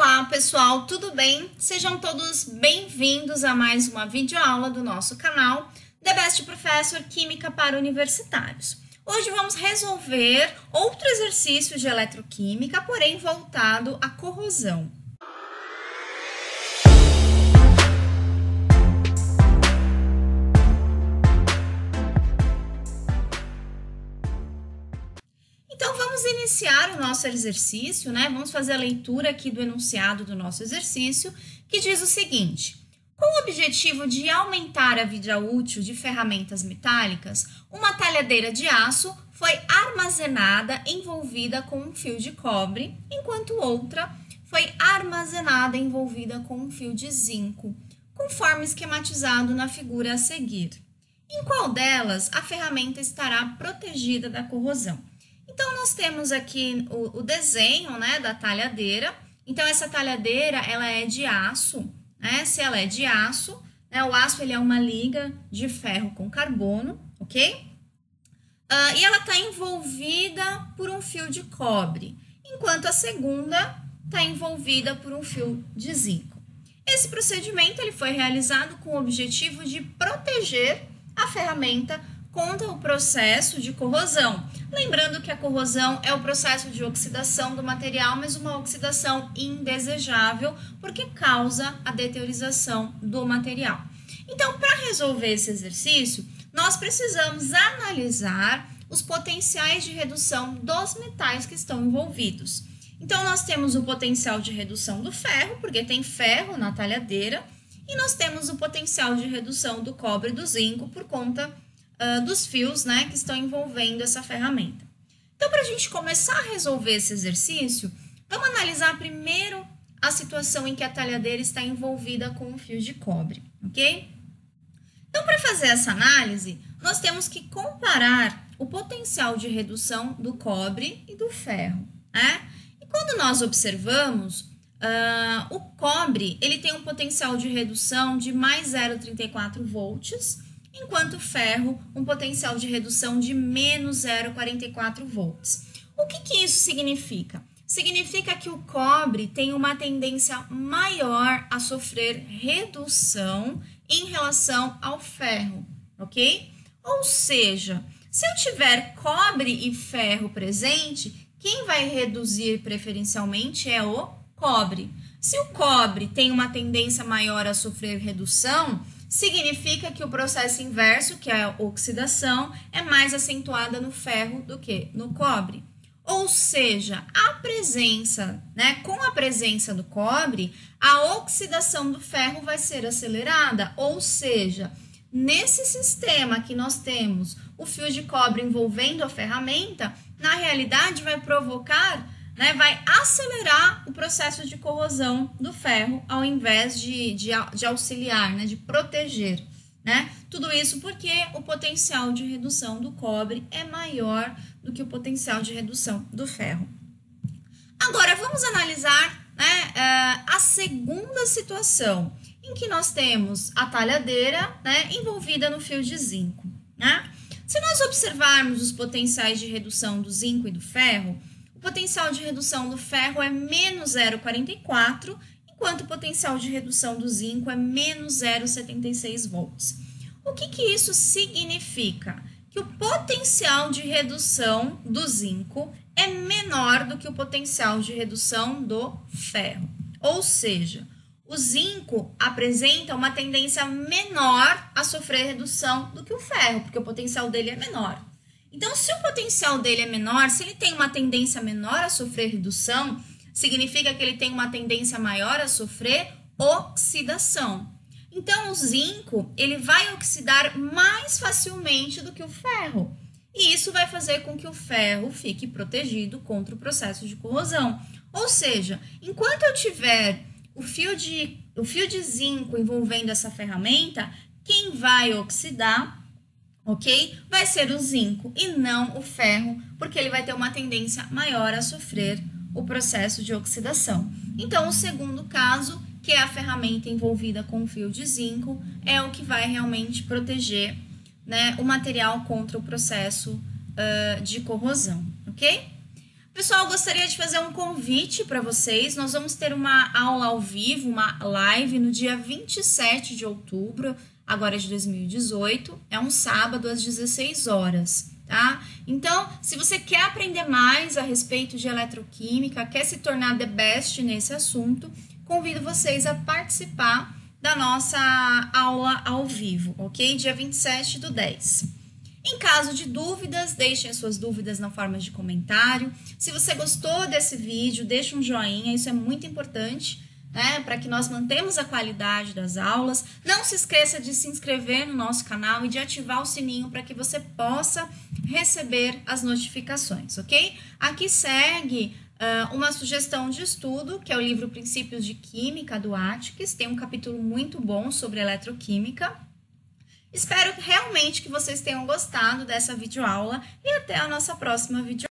Olá pessoal, tudo bem? Sejam todos bem-vindos a mais uma videoaula do nosso canal The Best Professor Química para Universitários. Hoje vamos resolver outro exercício de eletroquímica, porém voltado à corrosão. Então, vamos iniciar o nosso exercício, né? Vamos fazer a leitura aqui do enunciado do nosso exercício, que diz o seguinte: com o objetivo de aumentar a vida útil de ferramentas metálicas, uma talhadeira de aço foi armazenada envolvida com um fio de cobre, enquanto outra foi armazenada envolvida com um fio de zinco, conforme esquematizado na figura a seguir. Em qual delas a ferramenta estará protegida da corrosão? Então, nós temos aqui o desenho, né, da talhadeira. Então, essa talhadeira, ela é de aço, né? Se ela é de aço, né, o aço ele é uma liga de ferro com carbono, ok? E ela está envolvida por um fio de cobre, enquanto a segunda está envolvida por um fio de zinco. Esse procedimento ele foi realizado com o objetivo de proteger a ferramenta contra o processo de corrosão. Lembrando que a corrosão é o processo de oxidação do material, mas uma oxidação indesejável, porque causa a deteriorização do material. Então, para resolver esse exercício, nós precisamos analisar os potenciais de redução dos metais que estão envolvidos. Então, nós temos o potencial de redução do ferro, porque tem ferro na talhadeira, e nós temos o potencial de redução do cobre e do zinco por conta dos fios, né, que estão envolvendo essa ferramenta. Então, para a gente começar a resolver esse exercício, vamos analisar primeiro a situação em que a talhadeira está envolvida com um fio de cobre, ok? Então, para fazer essa análise, nós temos que comparar o potencial de redução do cobre e do ferro, né? E quando nós observamos, o cobre ele tem um potencial de redução de mais 0,34 volts, enquanto o ferro, um potencial de redução de menos 0,44 volts. O que isso significa? Significa que o cobre tem uma tendência maior a sofrer redução em relação ao ferro, ok? Ou seja, se eu tiver cobre e ferro presente, quem vai reduzir preferencialmente é o cobre. Se o cobre tem uma tendência maior a sofrer redução, significa que o processo inverso, que é a oxidação, é mais acentuada no ferro do que no cobre. Ou seja, a presença, né, com a presença do cobre, a oxidação do ferro vai ser acelerada. Ou seja, nesse sistema que nós temos o fio de cobre envolvendo a ferramenta, na realidade vai provocar, né, vai acelerar o processo de corrosão do ferro ao invés de auxiliar, né, de proteger, né? Tudo isso porque o potencial de redução do cobre é maior do que o potencial de redução do ferro. Agora, vamos analisar, né, a segunda situação, em que nós temos a talhadeira, né, envolvida no fio de zinco, né? Se nós observarmos os potenciais de redução do zinco e do ferro, o potencial de redução do ferro é menos 0,44, enquanto o potencial de redução do zinco é menos 0,76 volts. O que isso significa? Que o potencial de redução do zinco é menor do que o potencial de redução do ferro. Ou seja, o zinco apresenta uma tendência menor a sofrer redução do que o ferro, porque o potencial dele é menor. Então, se o potencial dele é menor, se ele tem uma tendência menor a sofrer redução, significa que ele tem uma tendência maior a sofrer oxidação. Então, o zinco, ele vai oxidar mais facilmente do que o ferro. E isso vai fazer com que o ferro fique protegido contra o processo de corrosão. Ou seja, enquanto eu tiver o fio de zinco envolvendo essa ferramenta, quem vai oxidar, ok? Vai ser o zinco e não o ferro, porque ele vai ter uma tendência maior a sofrer o processo de oxidação. Então, o segundo caso, que é a ferramenta envolvida com o fio de zinco, é o que vai realmente proteger, né, o material contra o processo de corrosão, ok? Pessoal, gostaria de fazer um convite para vocês. Nós vamos ter uma aula ao vivo, uma live, no dia 27 de outubro, agora de 2018. É um sábado, às 16 horas, tá? Então, se você quer aprender mais a respeito de eletroquímica, quer se tornar the best nesse assunto, convido vocês a participar da nossa aula ao vivo, ok? Dia 27/10. Em caso de dúvidas, deixem as suas dúvidas na forma de comentário. Se você gostou desse vídeo, deixe um joinha, isso é muito importante, né? Para que nós mantemos a qualidade das aulas. Não se esqueça de se inscrever no nosso canal e de ativar o sininho para que você possa receber as notificações, ok? Aqui segue uma sugestão de estudo, que é o livro Princípios de Química, do Atticus. Tem um capítulo muito bom sobre eletroquímica. Espero realmente que vocês tenham gostado dessa videoaula e até a nossa próxima videoaula.